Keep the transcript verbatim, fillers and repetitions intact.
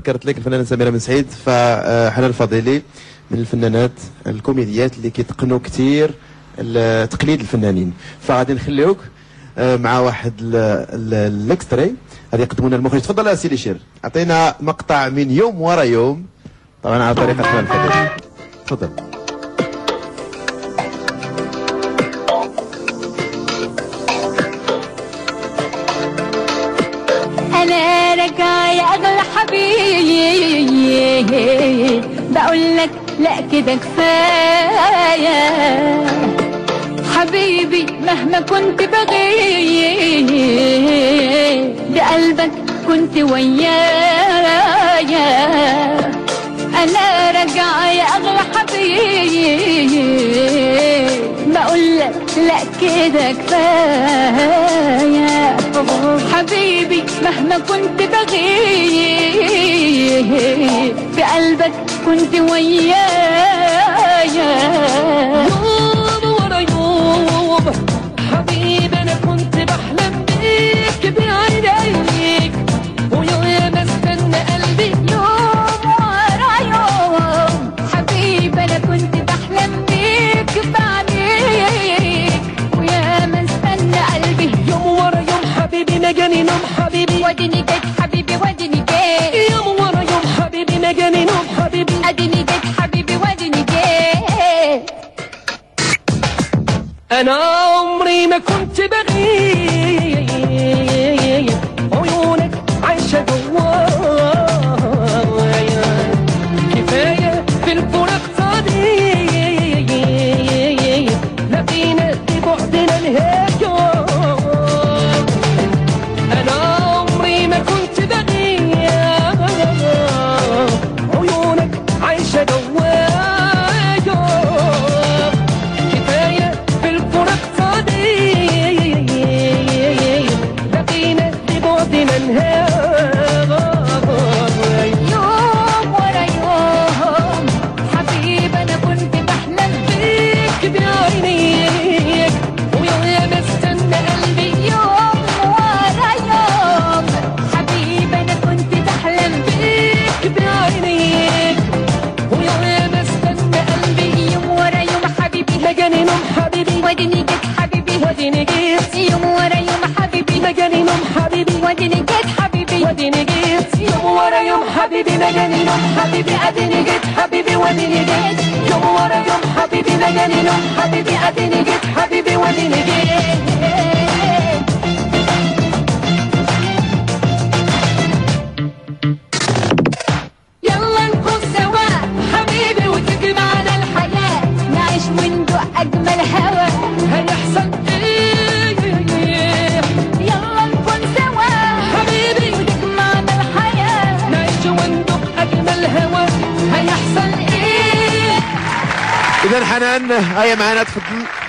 ذكرت لك الفنانه سميره بن سعيد، فحنان الفضيلي من الفنانات الكوميديات اللي كيتقنوا كثير تقليد الفنانين. فغادي نخليوك مع واحد الاكستري غادي يقدموا لنا المخرج. تفضل اسيدي شير، عطينا مقطع من يوم ورا يوم، طبعا على طريقه حنان الفضيلي. تفضل. انا راجعه يا اغلى حبيب، بقول لك لا كده كفايه حبيبي، مهما كنت بغيب بقلبك كنت ويايا. انا راجعه يا اغلى حبيب، بقول لك لا كده كفايه حبيبي، مهما كنت بغيب بقلبك كنت ويايا. يوم ورا يوم حبيبي انا كنت بحلم بيك بعينيك، ويا ما استنى قلبي. يوم ورا يوم حبيبي انا كنت بحلم بيك بعينيك، ويا ما استنى قلبي. يوم ورا يوم حبيبي ما جاني نوم حبيبي، وديني جيت حبيبي وديني جيت. يوم ورا يوم حبيبي ما جاني نوم حبيبي، اديني جيت حبيبي وديني جيت. انا عمري ما كنت بغيب، عيونك عايشه جوايا، كفايه في الفراق صديق، لقينا ببعدنا نهايه. انا عمري ما كنت بغيب، عيونك عايشه جوايا، كفايه في الفراق صديق، لقينا ببعدنا نهايه. يوم ورا يوم حبيبي انا كنت بحلم بيك بعينيك، ويا ما استنى قلبي. يوم ورا يوم حبيبي انا كنت بحلم بيك بعينيك، ويا ما استنى قلبي. يوم ورا يوم حبيبي ما جاني نوم حبيبي، وديني جيت حبيبي وديني جيت. يوم ورا يوم حبيبي ما جاني نوم حبيبي، وديني جيت حبيبي وديني جيت. يوم ورا يوم حبيبي ما جاني نوم حبيبي، اديني جيت حبيبي وديني جيت. يوم ورا يوم حبيبي ما جاني نوم حبيبي، اديني جيت حبيبي وديني جيت. يلا نكون سوا حبيبي وتجمعنا الحياة، نعيش وندوق أجمل هوا. هيحصل ايه؟ يلا نكون سوا حبيبي وتجمعنا الحياة، نعيش وندوق اجمل هوا. هيحصل ايه؟ اذا حنان هيا معنا، تفضل.